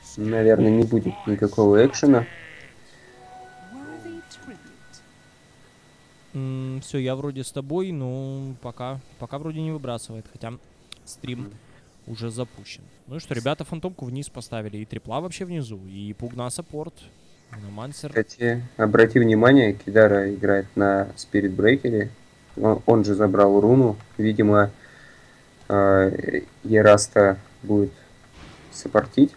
Наверное, не будет никакого экшена. Все, я вроде с тобой, но пока вроде не выбрасывает, хотя стрим уже запущен. Ну и что, ребята фантомку вниз поставили, и трипла вообще внизу, и пугна саппорт, Мансер. Кстати, обрати внимание, Кидара играет на Спирит Брейкере. Он же забрал руну. Видимо, Ераста будет саппортить.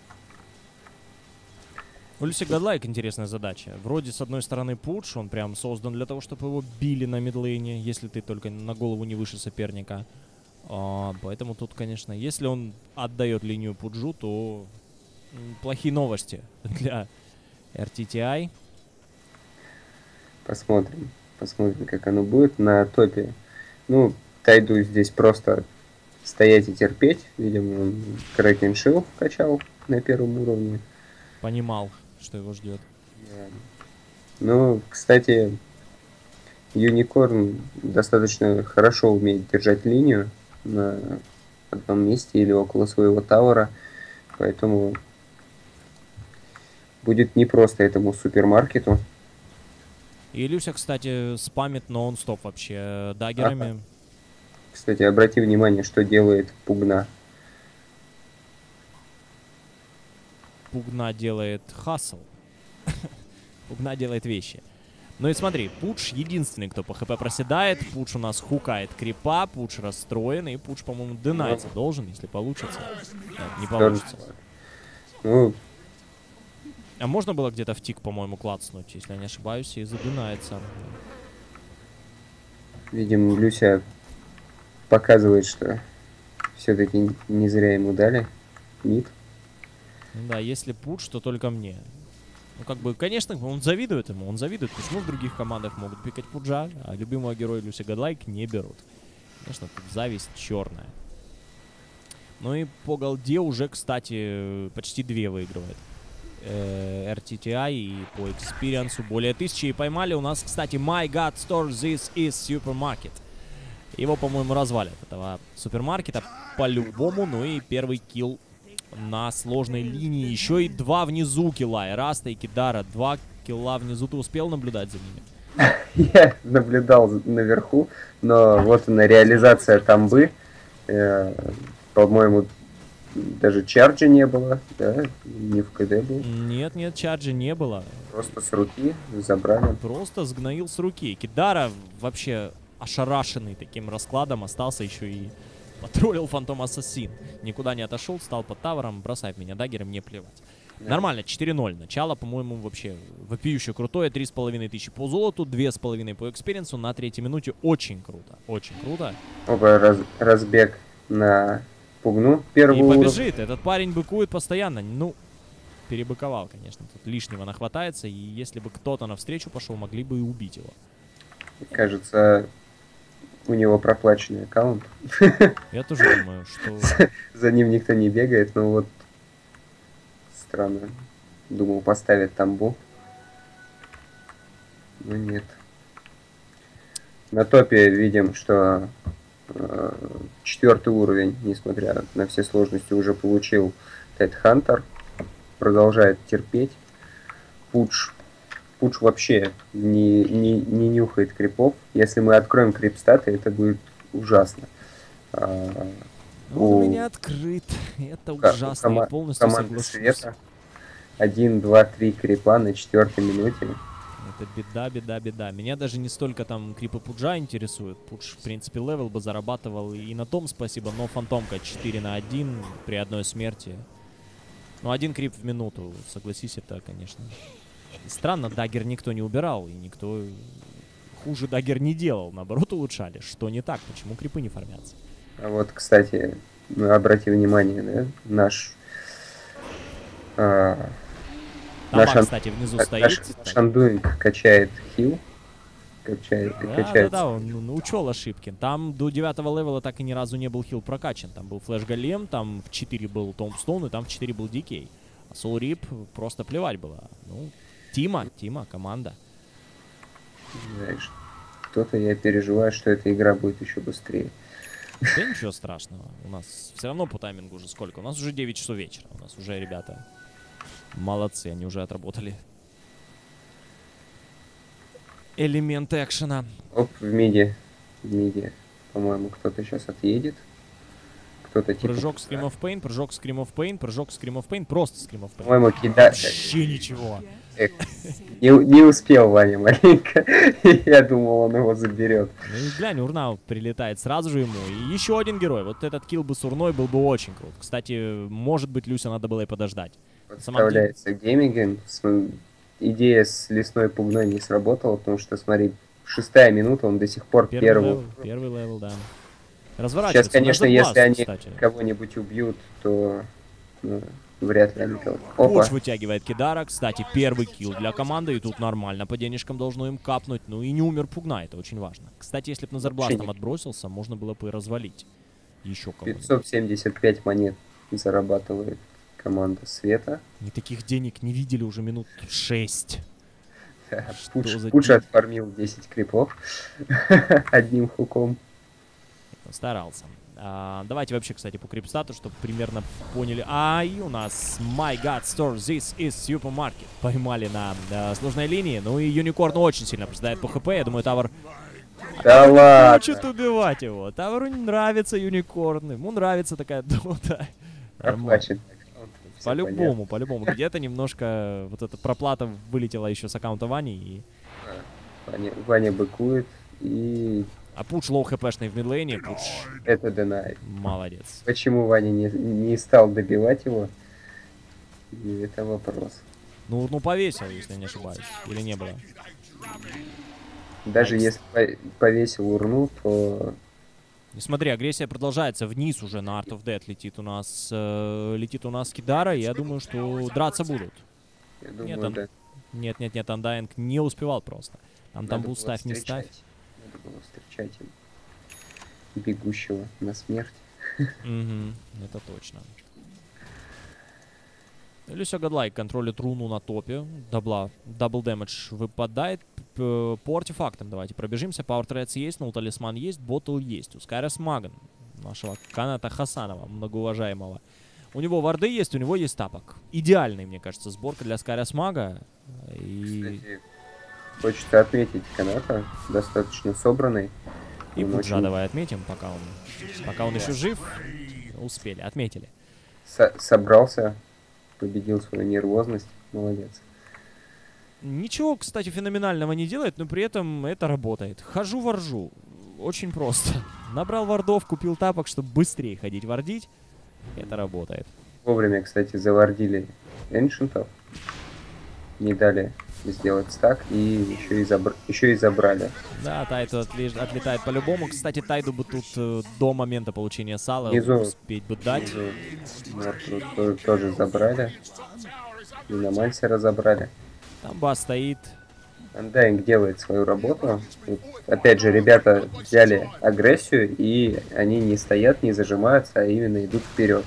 У Люси Годлайк интересная задача. Вроде, с одной стороны, пудж, он прям создан для того, чтобы его били на мидлейне, если ты только на голову не выше соперника. Поэтому тут, конечно, если он отдает линию пуджу, то плохие новости для RTTI. Посмотрим. Посмотрим, как оно будет на топе. Ну, Тайду здесь просто стоять и терпеть. Видимо, он Кракен Шилд качал на первом уровне. Понимал, что его ждет. Ну, кстати, Юникорн достаточно хорошо умеет держать линию на одном месте или около своего тавера. Поэтому будет непросто этому супермаркету. И Люся, кстати, спамит нон-стоп вообще даггерами. Кстати, обрати внимание, что делает Пугна. Пугна делает хасл. Пугна делает вещи. Ну и смотри, Пудж единственный, кто по хп проседает. Пудж у нас хукает крипа, Пудж расстроен, и Пудж, по-моему, дынается должен, если получится. Нет, не получится. Ну, а можно было где-то в тик, по-моему, клацнуть, если я не ошибаюсь, и задынается. видимо, Люся показывает, что все-таки не зря ему дали мид. Ну да, если Пудж, то только мне. Ну, как бы, конечно, он завидует ему. Он завидует, почему в других командах могут пикать Пуджа, а любимого героя Люси Годлайк не берут. Конечно, тут зависть черная. Ну и по голде уже, кстати, почти 2 выигрывает RTTI, и по экспириенсу более 1000. И поймали у нас, кстати, My God Store, this is Supermarket. Его, по-моему, развалят, этого супермаркета, по-любому. Ну и первый килл на сложной линии. Еще и 2 внизу килла. Эраста и Кидара. 2 килла внизу. Ты успел наблюдать за ними? Я наблюдал наверху, но вот она реализация тамбы. По-моему, даже чарджа не было, да? Не в КД был. Нет, чарджа не было. Просто с руки забрали. Просто сгноил с руки. Кидара вообще ошарашенный таким раскладом остался, еще и потроллил Фантом Ассасин. Никуда не отошел, стал под тавером, бросает меня даггером, мне плевать. Да. Нормально, 4-0. Начало, по-моему, вообще вопиюще крутое. 3500 по золоту, 2500 по экспириенсу на 3-й минуте. Очень круто, очень круто. Опа, разбег на Пугну первого И побежит. Этот парень быкует постоянно. Ну, перебыковал, конечно. Тут лишнего нахватается. И если бы кто-то навстречу пошел, могли бы и убить его. Кажется, у него проплаченный аккаунт. Я тоже думаю, что... За ним никто не бегает, но вот странно. Думал, поставят тамбу. Но нет. На топе видим, что 4-й уровень, несмотря на все сложности, уже получил Тед Хантер. Продолжает терпеть. Пудж вообще не нюхает крипов. Если мы откроем крипстаты, это будет ужасно. Он у меня открыт. Это ужасно. Я полностью соглашусь. 1, 2, 3 крипа на 4-й минуте. Это беда. Меня даже не столько там крипы Пуджа интересуют. Пудж, в принципе, левел бы зарабатывал и на том спасибо, но фантомка 4 на 1 при одной смерти. Ну, 1 крип в минуту, согласись, это, конечно. И странно, даггер никто не убирал, и никто хуже даггер не делал. Наоборот, улучшали. Что не так? Почему крипы не фармятся? А вот, кстати, обрати внимание, да, наш... Тамак, кстати, внизу стоит. Шандуинг качает хил. Качает. Да, он учел ошибки. Там до 9-го левела так и ни разу не был хил прокачан. Там был флэш голем, там в 4 был Томбстоун, и там в 4 был Дикей. А Soul Rip просто плевать было. Ну, Тима, команда. Знаешь, кто-то я переживаю, что эта игра будет еще быстрее. Да ничего страшного. У нас все равно по таймингу уже сколько? У нас уже 9 часов вечера. У нас уже ребята молодцы, они уже отработали элементы экшена. Оп, в миде. В миде, по-моему, кто-то сейчас отъедет. Кто-то типа... Прыжок Scream of Pain, прыжок Scream of Pain, прыжок Scream of Pain, просто Scream of Pain. По-моему, кидать... Вообще ничего. Не успел Ваня маленько. Я думал, он его заберет. Ну и глянь, урна прилетает сразу же ему. И еще один герой. Вот этот килл бы с урной был бы очень крут. Кстати, может быть, Люся надо было и подождать. Подставляется Геймиген. Идея с лесной пугной не сработала, потому что, смотри, 6-я минута, он до сих пор первый. Первый левел, да. Разворачивается. Сейчас, конечно, если они кстати. кого-нибудь убьют, то ну, вряд ли они кого-то... Пуч вытягивает Кидара. Кстати, первый килл для команды. И тут нормально по денежкам должно им капнуть. Ну и не умер Пугна, это очень важно. Кстати, если бы Назарбластом отбросился, можно было бы и развалить. Еще кого-то. 575 монет зарабатывает команда Света. Мы таких денег не видели уже минут 6. Пуч отфармил 10 крипов одним хуком. Старался. Давайте вообще, кстати, по крипстату, чтобы примерно поняли. И у нас My God Store, this is Supermarket. Поймали на сложной линии. Ну и Юникорн очень сильно проседает по хп. Я думаю, Тавр... Да ладно! Хочет убивать его. Тавру нравится Юникорн. Ему нравится такая дота. По-любому, по-любому. Где-то немножко вот эта проплата вылетела еще с аккаунта Вани. И... Ваня быкует и... А Пуч лоу-хпшный в мидлейне. Пуч... Это Денай. Молодец. Почему Ваня не стал добивать его? И это вопрос. Ну повесил, если не ошибаюсь. Или не было? Даже если повесил урну, то... Смотри, агрессия продолжается. Вниз уже на Art of Death летит у нас Кидара. И я думаю, что драться будут. Я думаю, да. Нет, Undying не успевал просто. Там был ставь, не ставь. Надо было встречать им бегущего на смерть. Это точно. Люся Годлайк контролит руну на топе. Дабл дэмэдж выпадает. По артефактам давайте пробежимся. Power Threads есть, но талисман есть, ботл есть. У Скайрос Маган, нашего Каната Хасанова, многоуважаемого. У него варды есть, у него есть тапок. Идеальный, мне кажется, сборка для Скайрос Мага. Кстати, хочется отметить Каната, достаточно собранный. И Пуджа давай отметим, пока он еще жив. Успели, отметили. Собрался, победил свою нервозность. Молодец. Ничего, кстати, феноменального не делает, но при этом это работает. Хожу воржу. Очень просто. Набрал вардов, купил тапок, чтобы быстрее ходить вардить. Это работает. Вовремя, кстати, завардили эншентов. Не дали сделать стак и еще и забрали. Да, Тайду отлетает по-любому. Кстати, Тайду бы тут до момента получения сала успеть бы дать. Тоже забрали. И на Мальсе разобрали. Там бас стоит. Undying делает свою работу. И, опять же, ребята взяли агрессию, и они не стоят, не зажимаются, а именно идут вперед.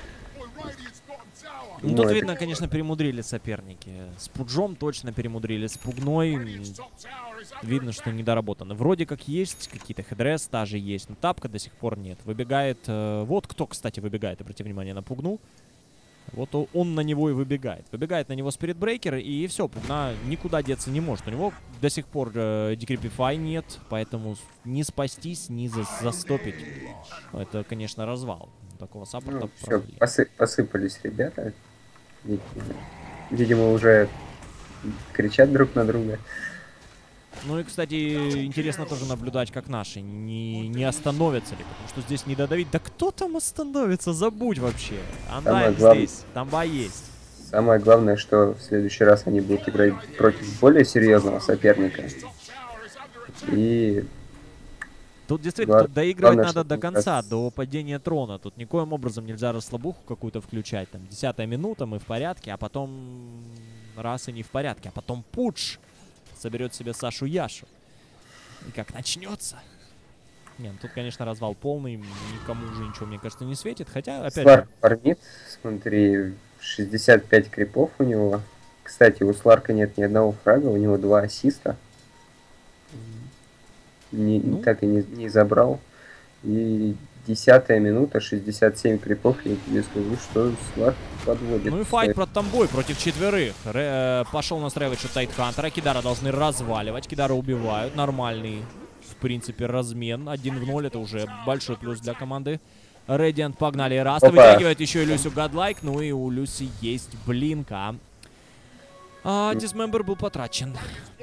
Ну, тут видно, конечно, перемудрили соперники. С Пуджом точно перемудрили. С Пугной видно, что недоработано. Вроде как есть какие-то хедрес, даже есть, но тапка до сих пор нет. Выбегает... Вот кто, кстати, выбегает. Обрати внимание на Пугну. Вот он на него и выбегает. Выбегает на него спиритбрейкер, и все, Пугна никуда деться не может. У него до сих пор декрипифай нет, поэтому не спастись, не застопить. Это, конечно, развал. Такого саппорта. Ну, все, посыпались ребята. Видимо, уже кричат друг на друга. Ну и, кстати, интересно тоже наблюдать, как наши не остановятся ли, потому что здесь не додавить. Да кто там остановится? Забудь вообще. Undying здесь, тамба есть. Самое главное, что в следующий раз они будут играть против более серьезного соперника. И... Тут действительно доигрывать надо до конца, до падения трона. Тут никоим образом нельзя расслабуху какую-то включать. Там 10-я минута, мы в порядке, а потом раз и не в порядке. А потом Пудж соберет себе Сашу Яшу. И как начнется. Нет, тут, конечно, развал полный. Никому уже ничего, мне кажется, не светит. Хотя, опять Сларк фармит, смотри, 65 крипов у него. Кстати, у Сларка нет ни одного фрага, у него 2 ассиста. Так и не забрал. И 10-я минута, 67 крипов. Я тебе скажу, что Сларк подводит. Ну и файт про Тамбой против четверых. Пошел на Рэвидж от Тайтхантера. Кидара должны разваливать. Кидара убивают. Нормальный, в принципе, размен. 1 в 0. Это уже большой плюс для команды Radiant. Погнали. Раста вытягивает еще и Люсю Godlike. Ну и у Люси есть блинка. Дисмембер был потрачен.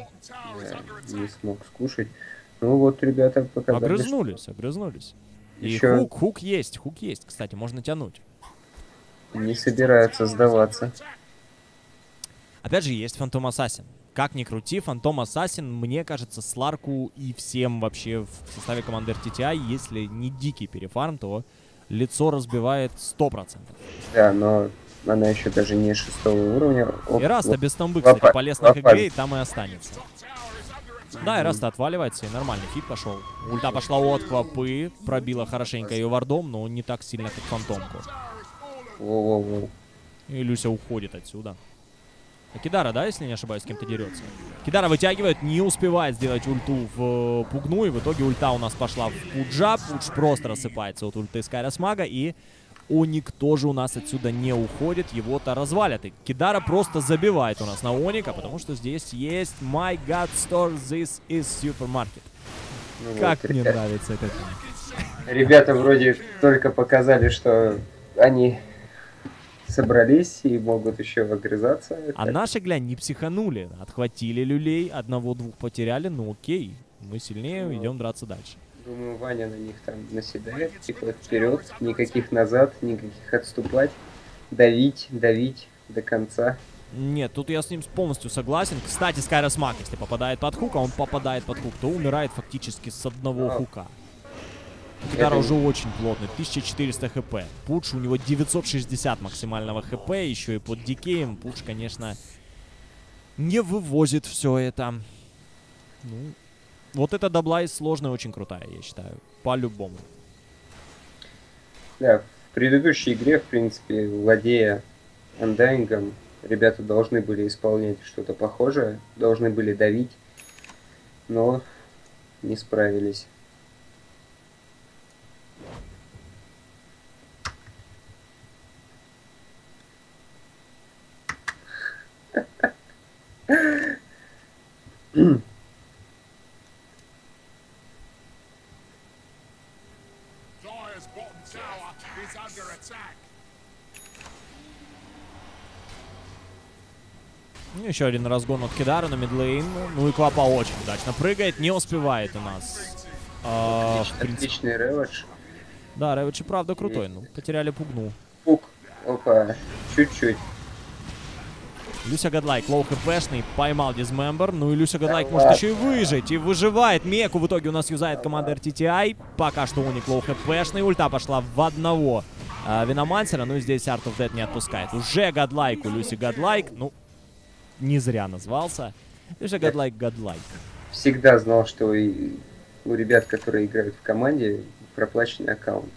Не смог скушать. Ну вот, ребята показали. Огрызнулись. Еще... И хук есть, кстати, можно тянуть. Не собираются сдаваться. Опять же, есть Фантом Ассасин. Как ни крути, Фантом Ассасин, мне кажется, Сларку и всем вообще в составе команды RTTI, если не дикий перефарм, то лицо разбивает 100%. Да, но она еще даже не 6-го уровня. И Раста без тамбы, кстати, полез на ХГ, и там и останется. Да, и Раста отваливается, и нормальный фит пошел. Ульта пошла от Квапы, пробила хорошенько ее вардом, но не так сильно, как Фантомку. Воу-воу-воу. И Люся уходит отсюда. А Кидара, да, если не ошибаюсь, с кем-то дерется? Кидара вытягивает, не успевает сделать ульту в Пугну, и в итоге ульта у нас пошла в Пуджа. Пудж просто рассыпается от ульты Скайрос Мага, и Оник тоже у нас отсюда не уходит, его-то развалят. И Кидара просто забивает у нас на Оника, потому что здесь есть My God Store, this is Supermarket. Ну как вот, мне нравится этот. Ребята вроде только показали, что они собрались и могут еще огрызаться. А наши, глянь, не психанули. Отхватили люлей, одного-двух потеряли, ну окей. Мы сильнее, идем драться дальше. Думаю, Ваня на них там наседает, типа вперед, никаких назад, никаких отступать, давить до конца. Нет, тут я с ним полностью согласен. Кстати, Скайрос Маг, если попадает под хук, а он попадает под хук, то умирает фактически с одного хука. Кидара уже очень плотный, 1400 хп. Пудж, у него 960 максимального хп, еще и под дикеем. Пудж, конечно, не вывозит все это. Ну, вот эта даблайс сложная, очень крутая, я считаю. По-любому. Да, в предыдущей игре, в принципе, владея Undying'ом, ребята должны были исполнять что-то похожее, должны были давить, но не справились. Еще один разгон от Кидара на мидлейн. Ну и Квапа очень удачно прыгает, не успевает у нас. Отличный Рэвидж. Да, Рэвидж и правда крутой, ну потеряли Пугну. Пук, опа, чуть-чуть. Люся Godlike, лоу хпшный, поймал Дисмембер. Ну и Люся Godlike может еще и выжить. И выживает. Меку в итоге у нас юзает команда RTTI. Пока что Оник лоу хпшный. Ульта пошла в одного Виномансера. Ну и здесь Art of Death не отпускает. Уже Godlike у Люси Godlike. Ну, не зря назвался. Люся Godlike. Всегда знал, что у ребят, которые играют в команде, проплаченный аккаунт.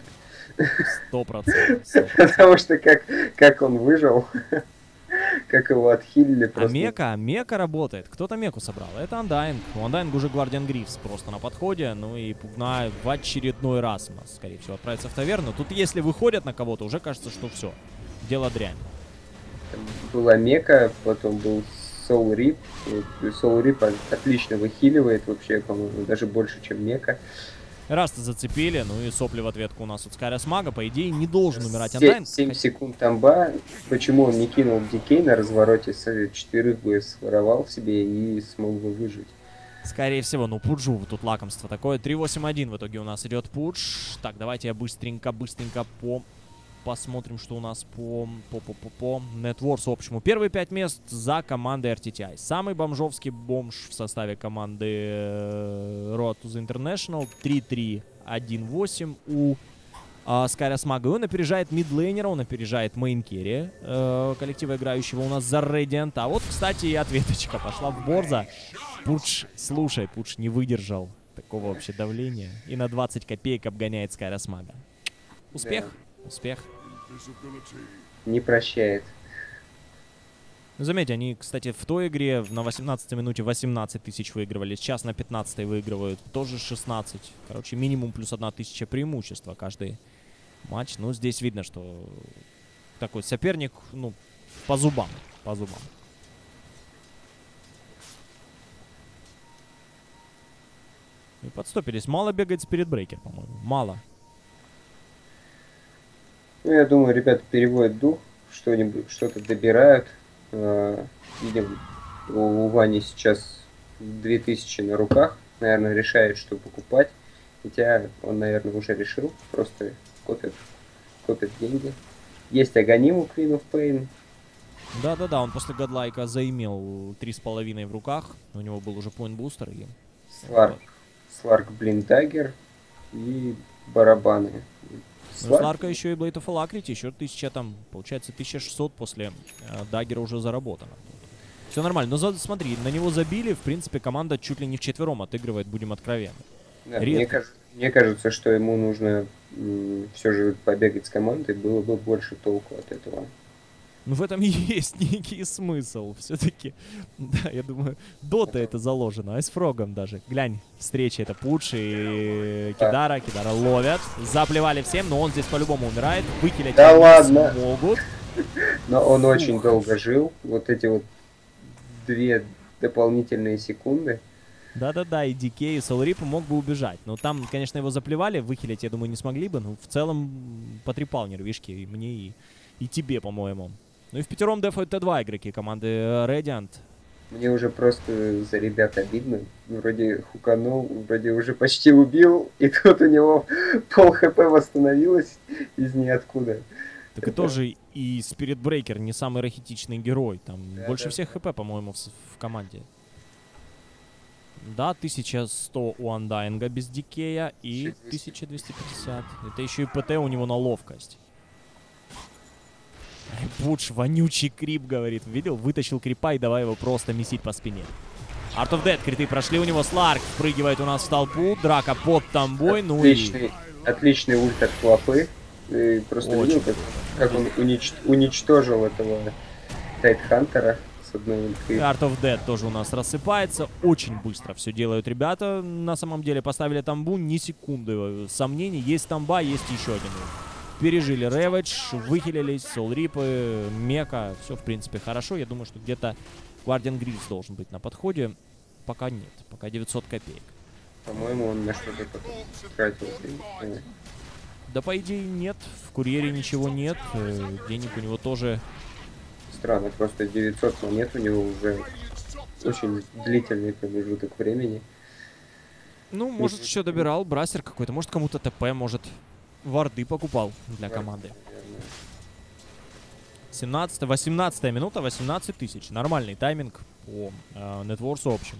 100%. Потому что как он выжил... Как его отхилили просто. А Мека работает. Кто-то Меку собрал. Это Undying. У Undying уже Guardian Грифс просто на подходе. Ну и Пугна в очередной раз у нас, скорее всего, отправится в таверну. Тут если выходят на кого-то, уже кажется, что все. Дело дрянь. Там была Мека, потом был Soul Rip. Soul Rip отлично выхиливает вообще, по-моему, даже больше, чем Мека. Раз-то зацепили, ну и сопли в ответку у нас от Скайрос Мага, по идее, не должен умирать Undying. 7 секунд тамба. Почему он не кинул дикей на развороте, с четверых бы своровал себе и смог бы выжить? Скорее всего, ну Пуджу тут лакомство такое. 3-8-1 в итоге у нас идет Пудж. Так, давайте я быстренько посмотрим, что у нас по Networks общему. Первые 5 мест за командой RTTI. Самый бомжовский бомж в составе команды Road to the International. 3-3-1-8 у Скайрос Мага. Он опережает мидлейнера, он опережает мейнкерри коллектива играющего у нас за Radiant. А вот, кстати, и ответочка пошла в Борза. Пудж, слушай, Пудж не выдержал такого вообще давления. И на 20 копеек обгоняет Скайрос Мага. Успех. Да. Успех. Не прощает. Заметьте, они, кстати, в той игре на 18-й минуте 18 тысяч выигрывали. Сейчас на 15-й выигрывают тоже 16. Короче, минимум плюс 1 тысяча преимущества каждый матч. Ну, здесь видно, что такой соперник, ну, по зубам. По зубам. И подстопились. Мало бегает спиритбрейкер, по-моему. Мало. Ну, я думаю, ребята переводят дух, что-нибудь, что-то добирают. Видим, у Вани сейчас 2000 на руках. Наверное, решает, что покупать. Хотя он, наверное, уже решил. Просто копит деньги. Есть Аганим у Queen of Pain. Да-да-да, он после Годлайка заимел 3,5 в руках. У него был уже поинт-бустер. И... Сларк Блиндагер и барабаны. Ну, Сларка еще и Blade of Alacrity, еще 1000 там, получается 1600 после Даггера уже заработано. Все нормально, но смотри, на него забили, в принципе, команда чуть ли не вчетвером отыгрывает, будем откровенны. Да, мне кажется, что ему нужно все же побегать с командой, было бы больше толку от этого. Ну, в этом и есть некий смысл. Все-таки, да, я думаю, Дота это заложено. А с Фрогом даже. Глянь, встреча это Пудж и Кидара. Кидара ловят. Заплевали всем, но он здесь по-любому умирает. Выкилить да ладно. Смогут. Но он очень долго жил. Вот эти вот 2 дополнительные секунды. Да-да-да, и DK, и Soulrip мог бы убежать. Но там, конечно, его заплевали. Выхилить, я думаю, не смогли бы. Но в целом потрепал нервишки и мне, и тебе, по-моему. Ну и в пятером дефают Т2 игроки команды Radiant. Мне уже просто за ребят обидно. Вроде хуканул, вроде уже почти убил, и тут у него пол хп восстановилось из ниоткуда. Так и тоже и Spirit Breaker не самый рахитичный герой. Там больше всех хп, по-моему, в команде. Да, 1100 у Андайнга без дикея и 1250. Это еще и ПТ у него на ловкость. Пудж, вонючий крип, говорит. Видел? Вытащил крипа и давай его просто месить по спине. Art of Dead, криты прошли у него. Сларк впрыгивает у нас в толпу. Драка под тамбой. Отличный ульт от Клопы. Ты просто видел, как он уничтожил этого Тайтхантера с одной ульты. Art of Dead тоже у нас рассыпается. Очень быстро все делают ребята. На самом деле поставили тамбу. Ни секунды сомнений. Есть тамба, есть еще один ульт. Пережили Ravage, выхилились, Soulrip'ы, Мека. Все, в принципе, хорошо. Я думаю, что где-то Guardian Grills должен быть на подходе. Пока нет. Пока 900 копеек. По-моему, он на что-то тратил. Да, по идее, нет. В курьере ничего нет. Денег у него тоже... Странно, просто 900 монет у него уже очень длительный промежуток времени. Ну, может, еще добирал. Брастер какой-то. Может, кому-то ТП, может... Варды покупал для команды. 18 минута, 18 тысяч. Нормальный тайминг по нетворсу общему.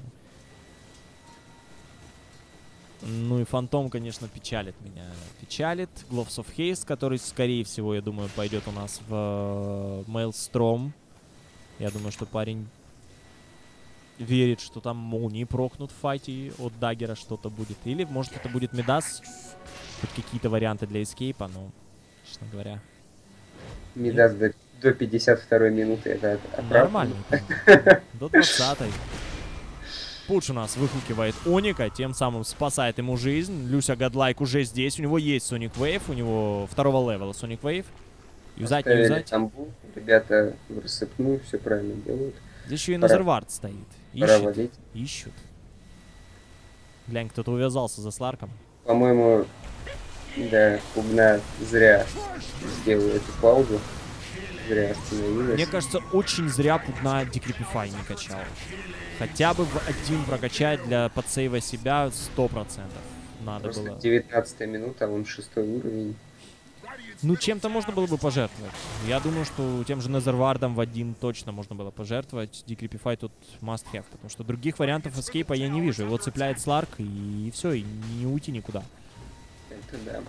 Ну и Фантом, конечно, печалит меня. Печалит. Gloves of Haste, который, скорее всего, я думаю, пойдет у нас в Maelstrom. Я думаю, что парень верит, что там молнии прокнут в файте от Даггера, что-то будет. Или, может, это будет Мидас. Хоть какие-то варианты для эскейпа, но, честно говоря... Мидас до 52-й минуты, это нормально. До 20-й. Пудж у нас выхукивает Оника, тем самым спасает ему жизнь. Люся Годлайк уже здесь, у него есть Sonic Wave, у него 2-го левела Sonic Wave. Юзать, не юзать. Тамбу. Ребята в рассыпную, все правильно делают. Здесь еще и Назервард стоит. Ищут. Глянь, кто-то увязался за Сларком. По-моему, да, Пугна зря сделал эту паузу. Зря остановилась. Мне кажется, очень зря Пугна Decrepify не качал. Хотя бы в один прокачать для подсейва себя 100%. Надо просто было. 19 минута, он 6-й уровень. Ну, чем-то можно было бы пожертвовать. Я думаю, что тем же Незервардом в один точно можно было пожертвовать. Decrepify тут must have, потому что других вариантов эскейпа я не вижу. Его цепляет Сларк, и все, и не уйти никуда. Это да.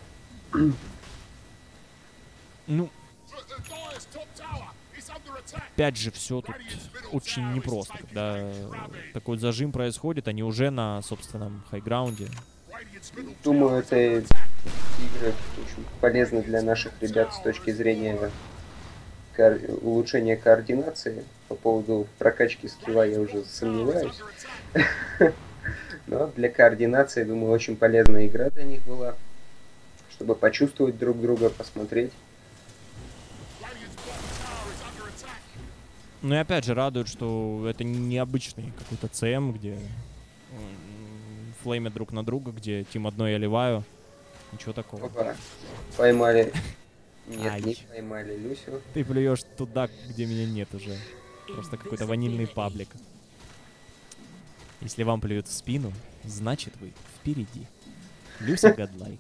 Ну, опять же, все тут очень непросто. Когда такой зажим происходит, они уже на собственном хайграунде. Думаю, это игры очень полезны для наших ребят с точки зрения улучшения координации. по поводу прокачки скилла я уже сомневаюсь. Но для координации, думаю, очень полезная игра для них была. Чтобы почувствовать друг друга, посмотреть. Ну и опять же радует, что это необычный какой-то ЦМ, где флеймят друг на друга, где тим одной я ливаю. Ничего такого. Опа. Поймали. Нет, Ай. не поймали Люсю. Ты плюешь туда, где меня нет уже. Просто какой-то ванильный паблик. Если вам плюют в спину, значит вы впереди. Люся Годлайк.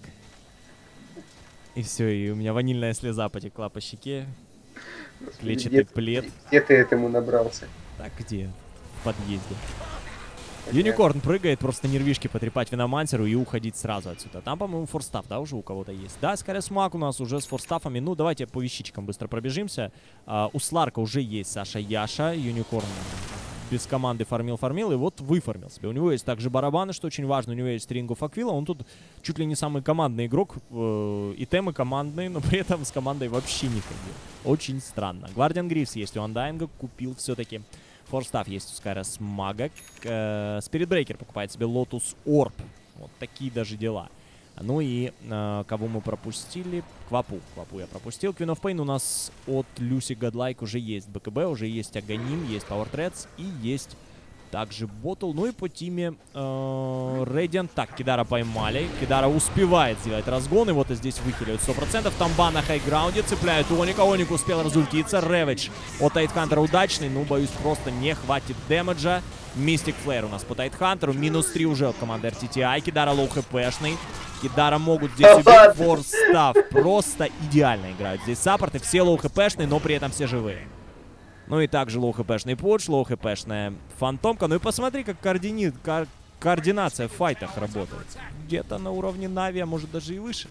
И все, и у меня ванильная слеза потекла по щеке. Клетчатый плед. Где ты этому набрался? Так, где? В подъезде. Юникорн прыгает, просто нервишки потрепать Виномансеру и уходить сразу отсюда. Там, по-моему, форстаф, да, уже у кого-то есть? Да, скорее смак у нас уже с форстафами. Ну, давайте по вещичкам быстро пробежимся. У Сларка уже есть Саша Яша. Юникорн без команды фармил, и вот выфармил себе. У него есть также барабаны, что очень важно. У него есть Рингу Факвила. Он тут чуть ли не самый командный игрок. И темы командные, но при этом с командой вообще не ходил. Очень странно. Гвардиан Грифс есть у Андайнга. Купил все-таки. Форстаф есть у Скайрос Мага. Спирит Брейкер покупает себе Лотус Орб. Вот такие даже дела. Ну и кого мы пропустили? Квапу. Квапу я пропустил. Queen of Pain у нас от Люси Годлайк уже есть БКБ, уже есть Аганим, есть Power Threads и есть также Ботл. Ну и по тиме Radiant. Так, Кидара поймали. Кидара успевает сделать разгон. И вот и здесь выхиливают 100%. Тамба на хайграунде. Цепляют Оника. Оник успел разультиться. Рэвидж от Тайтхантера удачный. Ну, боюсь, просто не хватит дэмэджа. Мистик Флэр у нас по Тайтхантеру. Минус 3 уже от команды RTTI. Кидара лоу хпшный. Кидара могут здесь убить. Форстав. Просто идеально играют здесь саппорты. Все лоу хпшные, но при этом все живые. Ну и также лоу хпшный Пудж, лоу хпшная Фантомка. Ну и посмотри, как координация в файтах работает. Где-то на уровне Нави, а может даже и выше.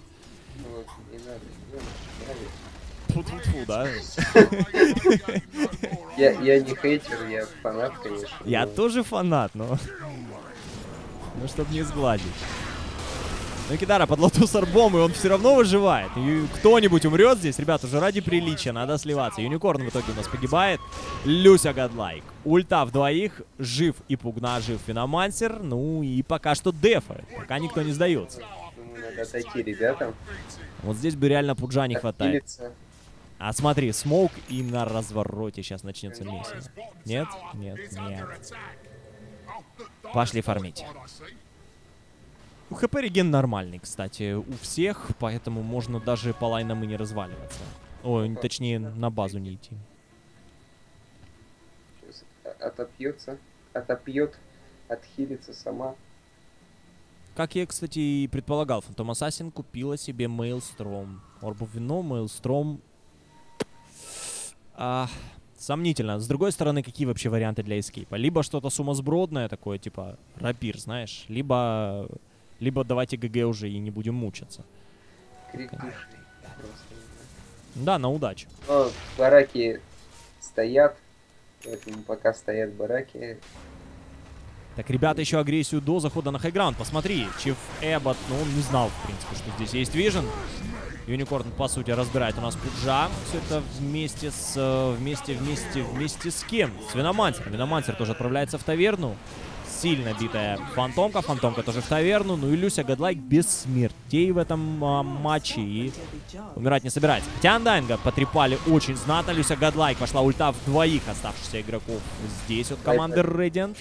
Фу-фу-фу, да? Я не хейтер, я фанат, конечно. Я тоже фанат, но... Ну, чтобы не сгладить. Ну, Кидара под Лотус Орбом, и он все равно выживает. И кто-нибудь умрет здесь. Ребят, уже ради приличия надо сливаться. Юникорн в итоге у нас погибает. Люся Годлайк. Ульта в двоих. Жив и Пугна, жив Виномансер. Ну и пока что дефает. Пока никто не сдается. Думаю, надо отойти ребятам. Вот здесь бы реально Пуджа не хватает. А смотри, смоук и на развороте сейчас начнется месиво. Нет? Нет, нет. Пошли фармить. У ХП реген нормальный, кстати, у всех, поэтому можно даже по лайнам и не разваливаться. Ой, точнее, на базу не идти. Отопьется, отопьет, отхилится сама. Как я, кстати, и предполагал, Фантом Ассасин купила себе Мейлстром. Орбу вино, Мейлстром. Сомнительно. С другой стороны, какие вообще варианты для эскейпа? Либо что-то сумасбродное такое, типа рапир, знаешь, либо давайте ГГ уже и не будем мучаться. Крик души. Да, на удачу. Но бараки стоят, поэтому пока стоят бараки. Так, ребята еще агрессию до захода на хайграунд. Посмотри, Чиф Эббот, ну он не знал, в принципе, что здесь есть вижен. Юникорн, по сути, разбирает у нас Пуджа. Все это вместе с кем? С Виномансером. Виномансер тоже отправляется в таверну. Сильно битая Фантомка. Фантомка тоже в таверну. Ну и Люся Годлайк без смертей в этом матче. И умирать не собирается. Хотя Андайнга потрепали очень знатно. Люся Годлайк пошла ульта в двоих оставшихся игроков здесь от команды Radiant.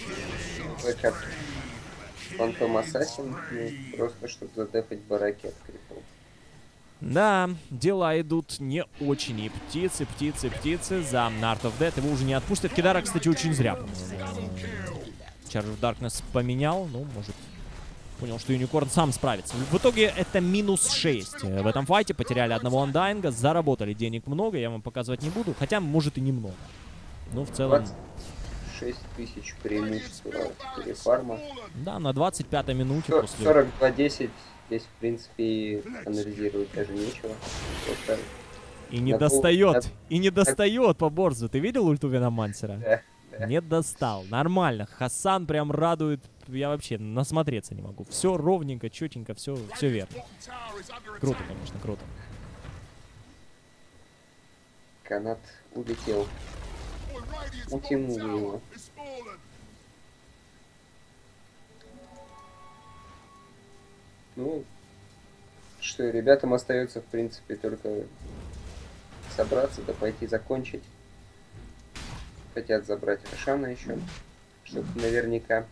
Фантом Ассасин, просто чтобы задефать бараки от крипов. Да, дела идут не очень. И птицы за Art of Death. Его уже не отпустят. Кидара, кстати, очень зря. Charge of Darkness поменял. Ну, может, понял, что Юникорн сам справится. В итоге это минус 6. В этом файте потеряли одного андайнга. Заработали денег много. Я вам показывать не буду. Хотя, может, и немного. Ну, в целом... 26 тысяч преимущества перефарма. Да, на 25-й минуте. 42-10. Здесь, в принципе, анализировать даже нечего. Просто и не достает. И не достает по борзу. Ты видел ульту Виномансера? Да. Не достал. Нормально. Хасан прям радует. Я вообще насмотреться не могу. Все ровненько, четенько, все верно. Круто, конечно, круто. Канат улетел. Утянул его. Ну, что, ребятам остается, в принципе, только собраться, да пойти закончить. Хотят забрать Рошана еще, чтобы наверняка.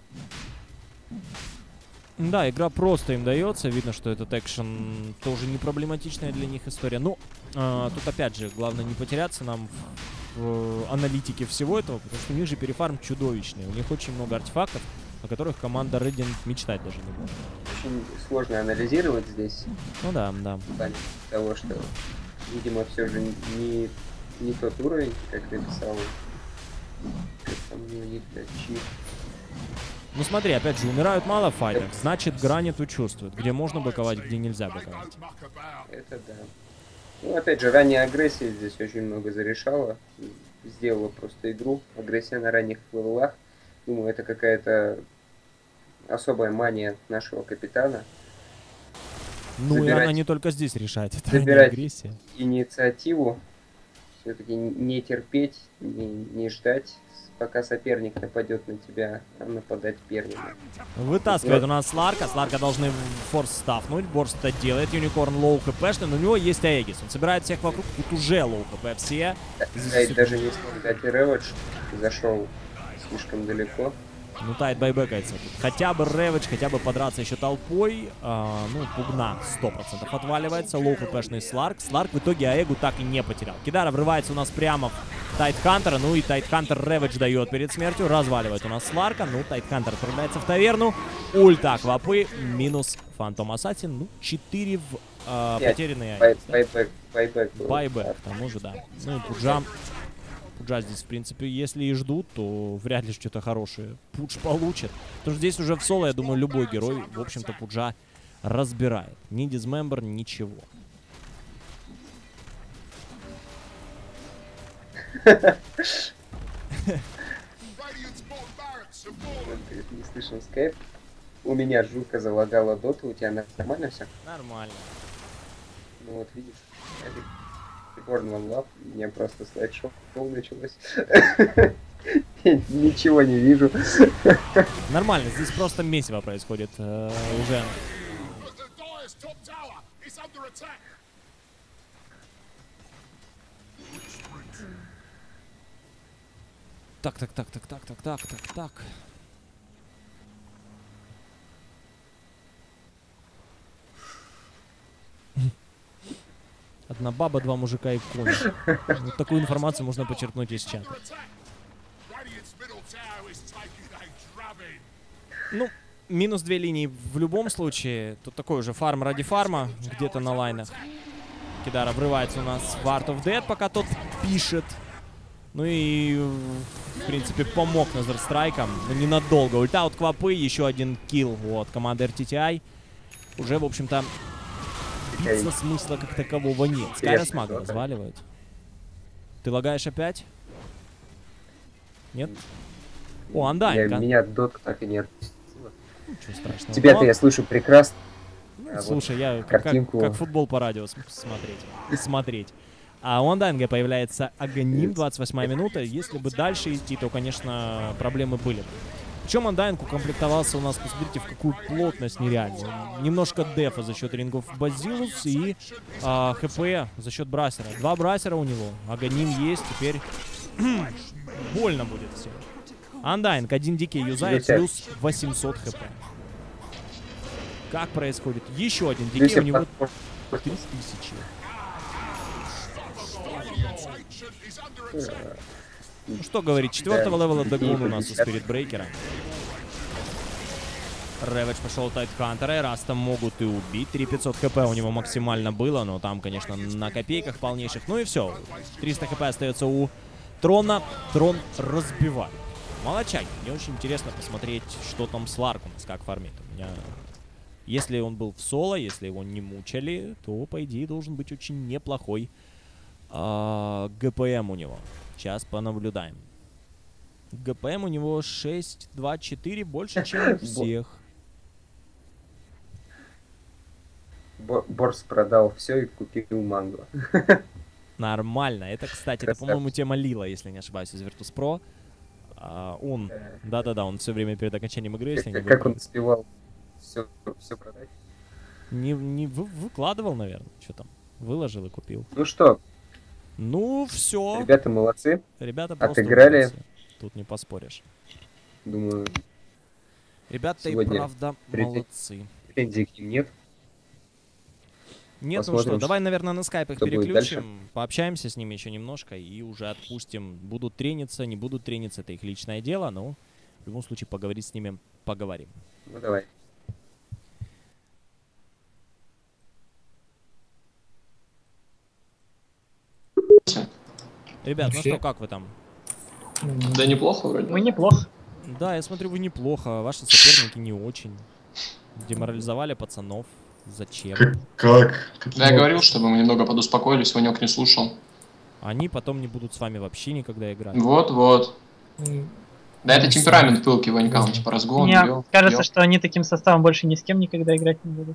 Да, игра просто им дается. Видно, что этот экшен тоже не проблематичная для них история. Ну, тут опять же, главное не потеряться нам в аналитике всего этого, потому что у них же перефарм чудовищный. У них очень много артефактов, о которых команда Radiant мечтать даже не может. Очень сложно анализировать здесь. Ну да, да. В плане того, что, видимо, все же не тот уровень, как написал. Как там у них чип. Ну смотри, опять же, умирают мало файтов, значит граниту чувствуют, где можно быковать, где нельзя быковать. Это да. Ну, опять же, ранняя агрессия здесь очень много зарешала. Сделала просто игру. Агрессия на ранних левелах. Думаю, это какая-то особая мания нашего капитана. Ну и она не только здесь решает, это забирать агрессия. Инициативу. Все-таки не терпеть, не ждать, пока соперник нападет на тебя, а нападать первым. Вытаскивает у нас Сларка. Сларка должны форс стафнуть. Борст это делает. Юникорн лоу хпшный, но у него есть Аегис. Он собирает всех вокруг. Тут уже лоу хп все. Даже не смог дать реведж. Зашел слишком далеко. Ну, Тайд байбекается. Хотя бы реведж, хотя бы подраться еще толпой. Ну, пугна 100% отваливается. Лоу хпшный Сларк. Сларк в итоге Аэгу так и не потерял. Кидара врывается у нас прямо в Тайтхантера. Ну и Тайтхантер реведж дает перед смертью. Разваливает у нас Сларка. Ну, Тайтхантер отправляется в таверну. Ульта Аквапы. Минус Фантом Ассасин. Ну, 4 в потерянные Аэгис. Байбек. К тому же, да. Ну и Пуджа. Пуджа здесь, в принципе, если и ждут, то вряд ли что-то хорошее Пудж получит. Потому что здесь уже в соло, я думаю, любой герой, в общем-то, Пуджа разбирает. Ни дизмембер, ничего. Не слышал скайп. У меня жутко залагала дота, у тебя нормально все? Нормально. Ну вот видишь, Горн One Love, у меня просто слайд-шоу началось. Ничего не вижу. Нормально, здесь просто месиво происходит уже. Так. Одна баба, два мужика и конь. Вот такую информацию можно почерпнуть из чата. Ну, минус 2 линии в любом случае. Тут такой уже фарм ради фарма, где-то на лайнах. Кидара врывается у нас в Art of Dead, пока тот пишет. Ну и, в принципе, помог Назарстрайкам. Но ненадолго. Ульта от Квапы, еще один килл от команды RTTI. Уже, в общем-то, биться смысла как такового нет. Скайрос Мага разваливает. Ты лагаешь опять? Нет? О, Андайн. Меня дот так и не отпустила. Ничего страшного. Тебя-то я слышу прекрасно. Ну, слушай, вот я картинку... как футбол по радио смотреть. А у Андайнга появляется Аганим, 28-я минута. Если бы дальше идти, то, конечно, проблемы были бы. Причем Андайнг укомплектовался у нас, посмотрите, в какую плотность нереальную. Немножко дефа за счет рингов Базилус и хп за счет брасера. 2 брасера у него. Аганим есть, теперь больно будет все. Андайнг 1 дикий юзает, плюс 800 хп. Как происходит? Еще один дикий, у него 3000. Ну что говорить, 4-го левела Дагун у нас у Спиритбрейкера. Рэвидж пошел Тайтхантера, и раз там могут и убить. 3500 хп у него максимально было, но там, конечно, на копейках полнейших. Ну и все, 300 хп остается у Трона. Трон разбивает. Молодчаги. Мне очень интересно посмотреть, что там с Ларк у нас, как фармит. У меня... Если он был в соло, если его не мучали, то, по идее, должен быть очень неплохой ГПМ у него. Сейчас понаблюдаем. ГПМ у него 6.24, больше, чем у всех. Борс продал все и купил мангу. Нормально. Это, кстати, это, по-моему, тема Лила, если не ошибаюсь, из Virtus.pro. Он, да-да-да, он все время перед окончанием игры, если не Как он успевал все продать? Не выкладывал, наверное, что там. Выложил и купил. Ну что, Ну, все. ребята молодцы. Ребята просто Отыграли. умницы. Тут не поспоришь. Думаю, Ребята и сегодня правда молодцы. претензий к ним нет. Нет, ну Посмотрим, что, давай, наверное, на скайп их что будет переключим, пообщаемся с ними еще немножко и уже отпустим. Будут трениться, не будут трениться, это их личное дело, но в любом случае поговорить с ними поговорим. Ну давай. Ребят, ну что, как вы там? Да неплохо вроде. Мы неплохо. Да, я смотрю, вы неплохо, ваши соперники не очень. Деморализовали пацанов. Зачем? Как? Да, я говорил, чтобы мы немного подуспокоились, Ванек не слушал. Они потом не будут с вами вообще никогда играть. Вот. Да это темперамент пылки Ванька, он типа разгон, Мне кажется, что они таким составом больше ни с кем никогда играть не будут.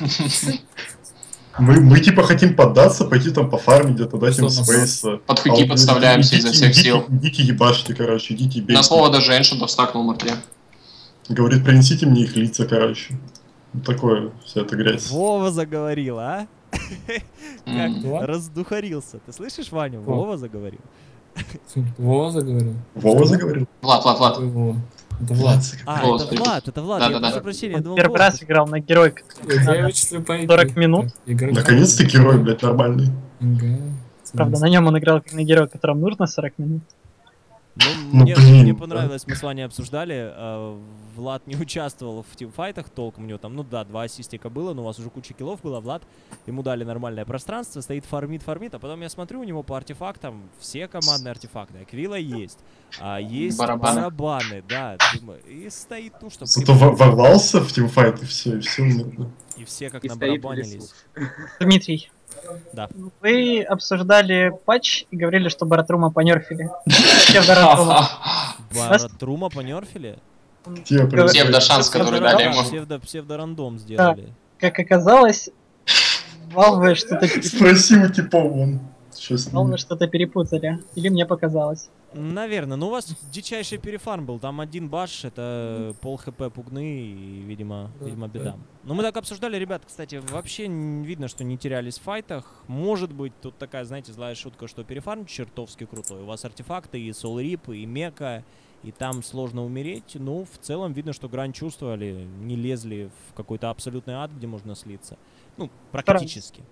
Мы типа хотим поддаться, пойти там пофармить где-то, дать им спейс. Под хуки подставляемся изо всех сил. Идите ебашьте, короче, идите бейте. На слово даже Эншентов стакнул мортле. Говорит, принесите мне их лица, короче. Вот такое, вся эта грязь. Вова заговорил, а? Как М. раздухарился. Ты слышишь, Ваню? Вова заговорил. Вова заговорил? Вова заговорил? Влад. Какой Вова? Это Влад. Голос Это Влад, это Влад. Да-да-да. Я прошу прощения, я думал, Первый голос. раз играл на героика. Я вычислил по 40 минут. Наконец-то герой, блядь, нормальный. Правда, на нем он играл как на героя, которому нужно 40 минут. Ну, Мне блин, понравилось, мы с Ваней обсуждали. Влад не участвовал в тимфайтах толком. У него там, 2 ассистика было, но у вас уже куча киллов было. Влад, ему дали нормальное пространство, стоит фармит. А потом я смотрю, у него по артефактам все командные артефакты. Аквила есть. Есть барабаны, да. И стоит, что... Зато ворвался в тимфайт и все умерло. И все как И на стоит в барабанились. лесу. Дмитрий, Да. вы обсуждали патч и говорили, что Баратрума понерфили. Все Баратрума. Баратрума понерфили? Псевдошанс, который дали ему. Псевдорандом сделали. Как оказалось, Valve что-то Спроси у типов вон. Valve что-то перепутали. Или мне показалось. Наверное, у вас дичайший перефарм был. Там один баш, это пол хп пугны и, видимо, беда. Но мы так обсуждали, ребят, кстати, вообще видно, что не терялись в файтах. Может быть, тут такая, знаете, злая шутка, что перефарм чертовски крутой. У вас артефакты и Soul Rip, и Мека, и там сложно умереть. Но в целом видно, что грань чувствовали, не лезли в какой-то абсолютный ад, где можно слиться. Практически.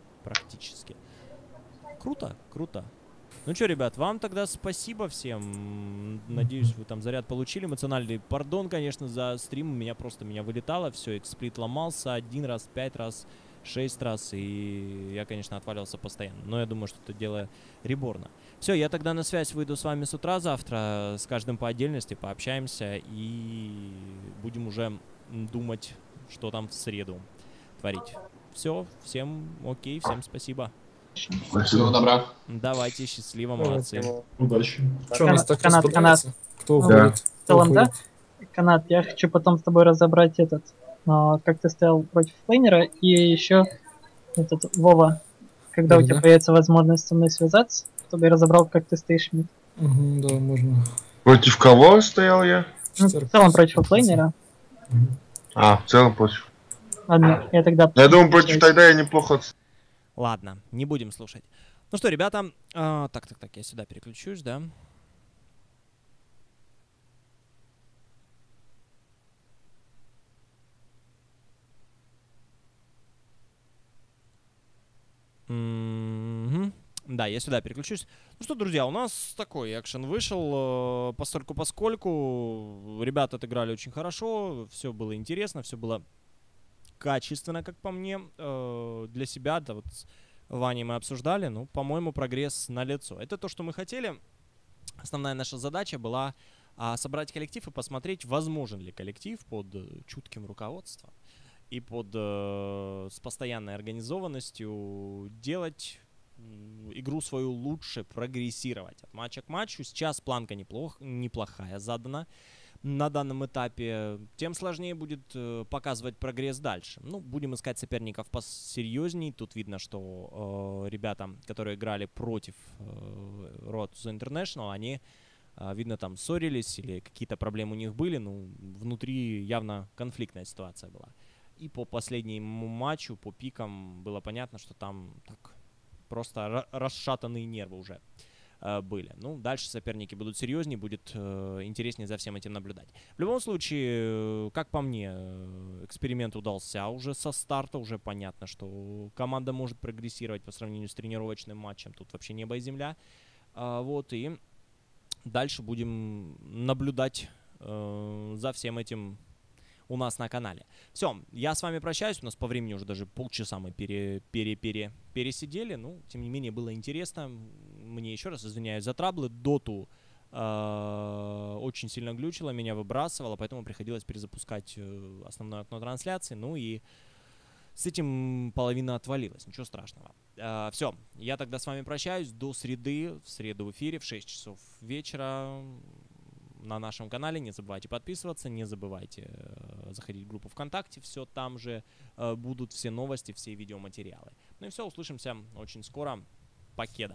Круто. Ну что, ребят, вам тогда спасибо всем. Надеюсь, вы там заряд получили эмоциональный. Пардон, конечно, за стрим. Меня вылетало. Все, эксплит ломался 1 раз, 5 раз, 6 раз. И я, конечно, отваливался постоянно. Но я думаю, что это дело реборно. Все, я тогда на связь выйду с вами с утра завтра. С каждым по отдельности пообщаемся. И будем уже думать, что там в среду творить. Все, всем окей, всем спасибо. Всего добра. Давайте, счастливо, молодцы. Удачи. Что, у нас так Канат. распадается? Кто Да. уходит? В целом, да? Канат, я хочу потом с тобой разобрать как ты стоял против флейнера, и еще Вова, когда у тебя появится возможность со мной связаться, чтобы я разобрал, как ты стоишь мид. Угу, да, можно. Против кого стоял я? В целом против флейнера. В целом против. Ладно, я тогда... Я думаю, против тогда я неплохо. Ладно, не будем слушать. Ну что, ребята, так, я сюда переключусь, да? Да, я сюда переключусь. Ну что, друзья, у нас такой экшен вышел, постольку-поскольку. Ребята отыграли очень хорошо, все было интересно, все было качественно, как по мне, для себя, да, вот с Ваней мы обсуждали, по-моему, прогресс налицо. Это то, что мы хотели. Основная наша задача была собрать коллектив и посмотреть, возможен ли коллектив под чутким руководством и с постоянной организованностью делать игру свою лучше, прогрессировать от матча к матчу. Сейчас планка неплохая задана. на данном этапе, тем сложнее будет показывать прогресс дальше. Ну, будем искать соперников посерьезней. Тут видно, что ребята, которые играли против Road to the International, они, видно, там ссорились или какие-то проблемы у них были. Ну, внутри явно конфликтная ситуация была. И по последнему матчу, по пикам, было понятно, что там так просто расшатанные нервы уже были. Ну, дальше соперники будут серьезнее, будет интереснее за всем этим наблюдать. В любом случае, как по мне, эксперимент удался уже со старта. Уже понятно, что команда может прогрессировать по сравнению с тренировочным матчем. Тут вообще небо и земля. Вот, и дальше будем наблюдать за всем этим у нас на канале. Все, я с вами прощаюсь. У нас по времени уже даже полчаса мы пересидели. Ну, тем не менее, было интересно. Мне еще раз извиняюсь за траблы. Доту очень сильно глючило, меня выбрасывало, поэтому приходилось перезапускать основное окно трансляции. Ну и с этим половина отвалилась. Ничего страшного. Все, я тогда с вами прощаюсь. До среды. В среду в эфире в 6 часов вечера на нашем канале. Не забывайте подписываться, не забывайте заходить в группу ВКонтакте, все там же будут все новости, все видеоматериалы. Ну и все, услышимся очень скоро. Покеда.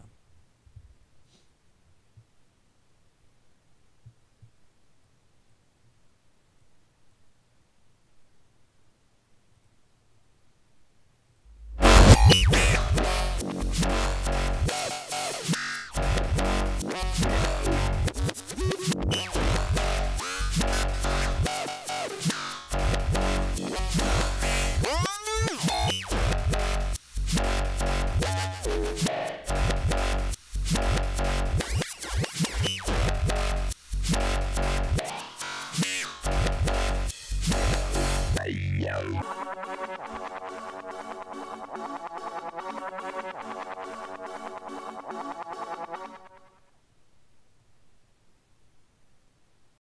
What?